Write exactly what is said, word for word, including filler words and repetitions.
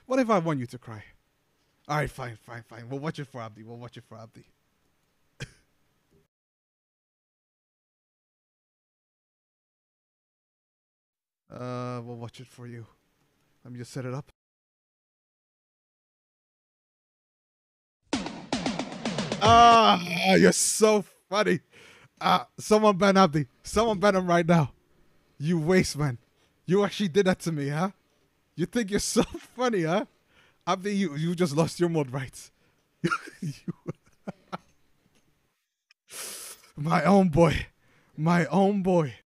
What if I want you to cry? All right, fine, fine, fine. We'll watch it for Abdi. We'll watch it for Abdi. Uh, we'll watch it for you. Let me just set it up. Ah, you're so funny. Ah, someone ban Abdi. Someone ban him right now. You waste, man. You actually did that to me, huh? You think you're so funny, huh? Abdi, you, you just lost your mod rights. You- my own boy. My own boy.